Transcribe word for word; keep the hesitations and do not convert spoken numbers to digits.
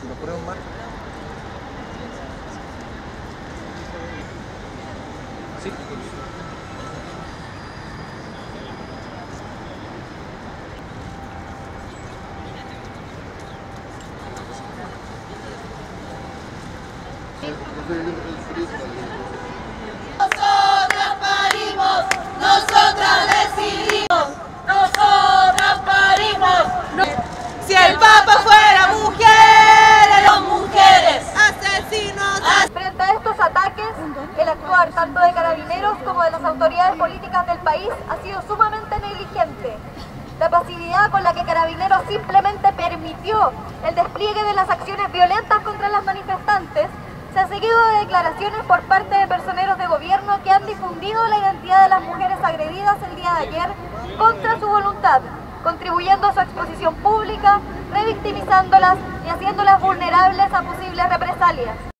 Si nos ponemos más... Sí. Nosotras parimos, nosotras decidimos, nosotras parimos. No. Si el Papa fuera mujer, eran mujeres, asesinos. Frente a estos ataques, el actuar tanto de carabineros como de las autoridades políticas del país ha sido sumamente negligente. La pasividad con la que Carabineros simplemente permitió el despliegue de las acciones violentas contra las manifestantes se ha seguido de declaraciones por parte de personeros de gobierno que han difundido la identidad de las mujeres agredidas el día de ayer contra su voluntad, contribuyendo a su exposición pública, revictimizándolas y haciéndolas vulnerables a posibles represalias.